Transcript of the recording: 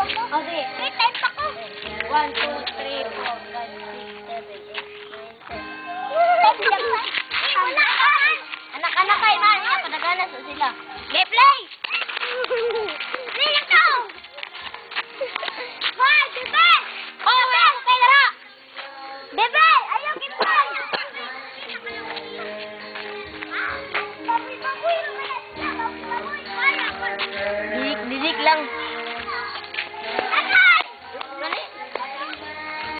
Okay. May time pa ko. 1, 2, 3, 4, 5, 6, 7, 8, 9, 10. Anak-anak kayo, mami. Padagana sa sila. Play!